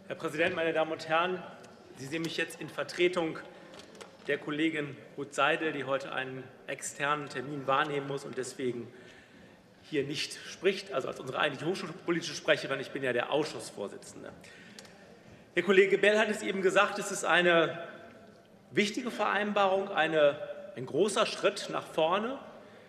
Herr Präsident, meine Damen und Herren! Sie sehen mich jetzt in Vertretung der Kollegin Ruth Seidel, die heute einen externen Termin wahrnehmen muss und deswegen hier nicht spricht, also als unsere eigentliche hochschulpolitische Sprecherin. Ich bin ja der Ausschussvorsitzende. Der Kollege Bell hat es eben gesagt, es ist eine wichtige Vereinbarung, ein großer Schritt nach vorne.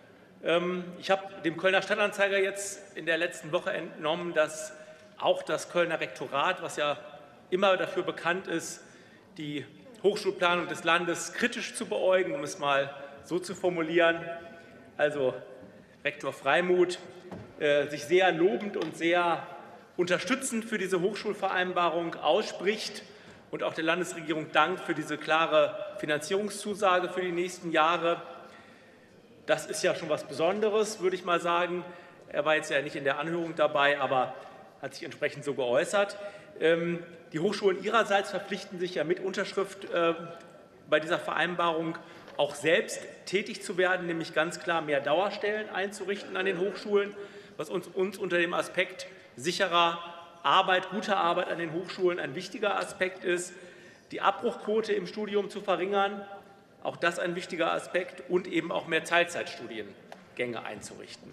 Ich habe dem Kölner Stadtanzeiger jetzt in der letzten Woche entnommen, dass auch das Kölner Rektorat, was ja immer dafür bekannt ist, die Hochschulplanung des Landes kritisch zu beäugen, um es mal so zu formulieren, also Rektor Freimuth, sich sehr lobend und sehr unterstützend für diese Hochschulvereinbarung ausspricht und auch der Landesregierung dankt für diese klare Finanzierungszusage für die nächsten Jahre. Das ist ja schon was Besonderes, würde ich mal sagen. Er war jetzt ja nicht in der Anhörung dabei, aber hat sich entsprechend so geäußert. Die Hochschulen ihrerseits verpflichten sich ja mit Unterschrift bei dieser Vereinbarung auch selbst tätig zu werden, nämlich ganz klar mehr Dauerstellen einzurichten an den Hochschulen, was uns unter dem Aspekt sicherer Arbeit, guter Arbeit an den Hochschulen ein wichtiger Aspekt ist, die Abbruchquote im Studium zu verringern, auch das ein wichtiger Aspekt, und eben auch mehr Teilzeitstudiengänge einzurichten.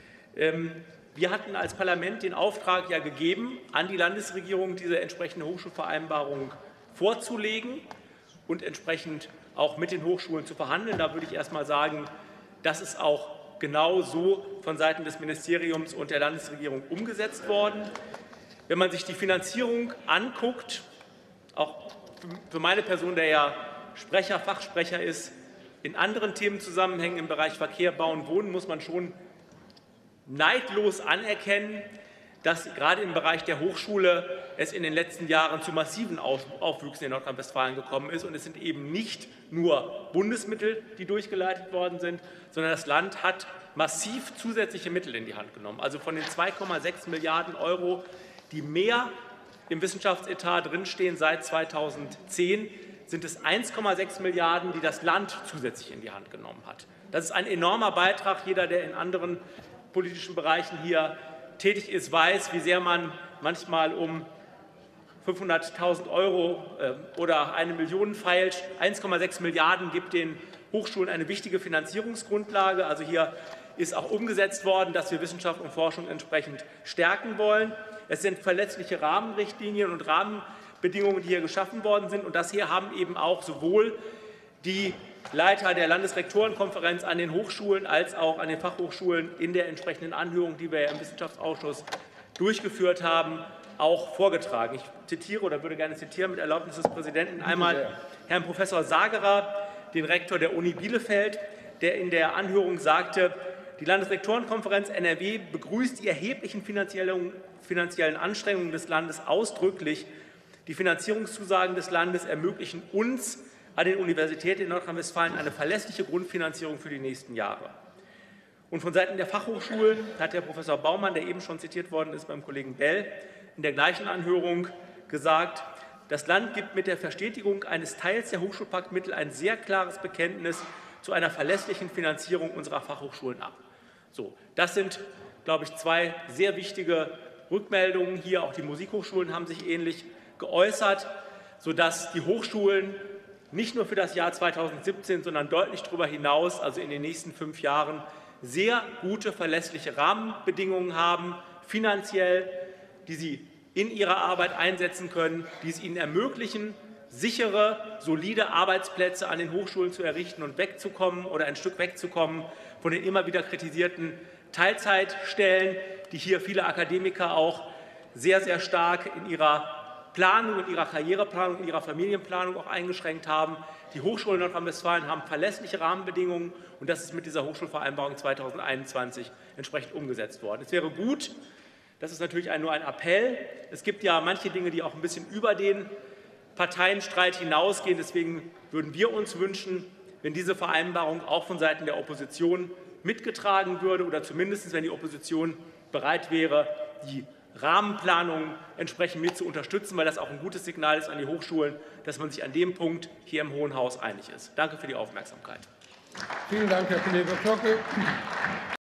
Wir hatten als Parlament den Auftrag ja gegeben, an die Landesregierung diese entsprechende Hochschulvereinbarung vorzulegen und entsprechend auch mit den Hochschulen zu verhandeln. Da würde ich erst mal sagen, das ist auch genau so von Seiten des Ministeriums und der Landesregierung umgesetzt worden. Wenn man sich die Finanzierung anguckt, auch für meine Person, der ja Fachsprecher ist, in anderen Themenzusammenhängen im Bereich Verkehr, Bauen, Wohnen, muss man schon neidlos anerkennen, dass gerade im Bereich der Hochschule es in den letzten Jahren zu massiven Aufwüchsen in Nordrhein-Westfalen gekommen ist. Und es sind eben nicht nur Bundesmittel, die durchgeleitet worden sind, sondern das Land hat massiv zusätzliche Mittel in die Hand genommen. Also von den 2,6 Milliarden €, die mehr im Wissenschaftsetat drinstehen seit 2010, sind es 1,6 Milliarden €, die das Land zusätzlich in die Hand genommen hat. Das ist ein enormer Beitrag. Jeder, der in anderen politischen Bereichen hier tätig ist, weiß, wie sehr man manchmal um 500.000 € oder 1 Million feilt. 1,6 Milliarden € gibt den Hochschulen eine wichtige Finanzierungsgrundlage. Also hier ist auch umgesetzt worden, dass wir Wissenschaft und Forschung entsprechend stärken wollen. Es sind verlässliche Rahmenrichtlinien und Rahmenbedingungen, die hier geschaffen worden sind. Und das hier haben eben auch sowohl die Leiter der Landesrektorenkonferenz an den Hochschulen als auch an den Fachhochschulen in der entsprechenden Anhörung, die wir im Wissenschaftsausschuss durchgeführt haben, auch vorgetragen. Ich zitiere oder würde gerne zitieren mit Erlaubnis des Präsidenten einmal Herrn Professor Sagerer, den Rektor der Uni Bielefeld, der in der Anhörung sagte: Die Landesrektorenkonferenz NRW begrüßt die erheblichen finanziellen Anstrengungen des Landes ausdrücklich. Die Finanzierungszusagen des Landes ermöglichen uns an den Universitäten in Nordrhein-Westfalen eine verlässliche Grundfinanzierung für die nächsten Jahre. Und von Seiten der Fachhochschulen hat Herr Professor Baumann, der eben schon zitiert worden ist beim Kollegen Bell, in der gleichen Anhörung gesagt: Das Land gibt mit der Verstetigung eines Teils der Hochschulpaktmittel ein sehr klares Bekenntnis zu einer verlässlichen Finanzierung unserer Fachhochschulen ab. So, das sind, glaube ich, zwei sehr wichtige Rückmeldungen hier. Auch die Musikhochschulen haben sich ähnlich geäußert, sodass die Hochschulen nicht nur für das Jahr 2017, sondern deutlich darüber hinaus, also in den nächsten 5 Jahren, sehr gute, verlässliche Rahmenbedingungen haben, finanziell, die sie in ihrer Arbeit einsetzen können, die es ihnen ermöglichen, sichere, solide Arbeitsplätze an den Hochschulen zu errichten und wegzukommen oder ein Stück wegzukommen von den immer wieder kritisierten Teilzeitstellen, die hier viele Akademiker auch sehr, sehr stark in ihrer Planung, in ihrer Karriereplanung, in ihrer Familienplanung auch eingeschränkt haben. Die Hochschulen Nordrhein-Westfalen haben verlässliche Rahmenbedingungen, und das ist mit dieser Hochschulvereinbarung 2021 entsprechend umgesetzt worden. Es wäre gut, das ist natürlich nur ein Appell, es gibt ja manche Dinge, die auch ein bisschen über den Parteienstreit hinausgehen. Deswegen würden wir uns wünschen, wenn diese Vereinbarung auch von Seiten der Opposition mitgetragen würde oder zumindest, wenn die Opposition bereit wäre, die Rahmenplanung entsprechend mit zu unterstützen, weil das auch ein gutes Signal ist an die Hochschulen, dass man sich an dem Punkt hier im Hohen Haus einig ist. Danke für die Aufmerksamkeit. Vielen Dank, Herr Kollege Glocke.